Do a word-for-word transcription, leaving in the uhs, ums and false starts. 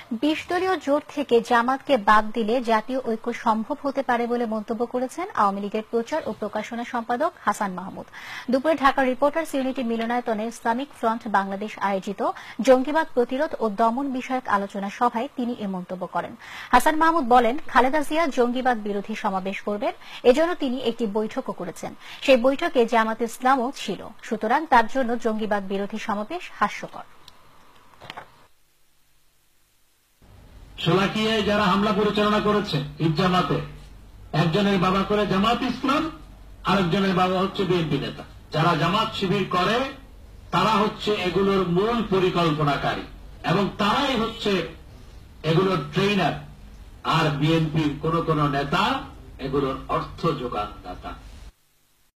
বিশ দলীয় জোট থেকে জামাতকে বাদ দিলে জাতীয় ঐক্য সম্ভব হতে পারে বলে মন্তব্য করেছেন আওয়ামী লীগের প্রচার ও প্রকাশনা সম্পাদক হাসান মাহমুদ। দুপুরে ঢাকা রিপোর্টার্স ইউনিটি মিলনায়তনে ইসলামিক ফ্রন্ট বাংলাদেশ আয়োজিত জঙ্গিবাদ প্রতিরোধ ও দমন বিষয়ক আলোচনা সভায় তিনি এ মন্তব্য করেন। হাসান মাহমুদ বলেন, খালেদা জিয়া জঙ্গিবাদ বিরোধী সমাবেশ করবেন, এজন্য তিনি একটি বৈঠকও করেছেন। সেই বৈঠকে জামাত ইসলামও ছিল, সুতরাং তার জন্য জঙ্গিবাদ বিরোধী সমাবেশ হাস্যকর। শোলাকিয়ায় যারা হামলা পরিচালনা করেছে ঈদ জামাতে, একজনের বাবা করে জামাত ইসলাম, আরেকজনের বাবা হচ্ছে বিএনপি নেতা। যারা জামাত শিবির করে তারা হচ্ছে এগুলোর মূল পরিকল্পনাকারী এবং তারাই হচ্ছে এগুলোর ট্রেনার, আর বিএনপির কোন কোন নেতা এগুলোর অর্থ যোগানদাতা।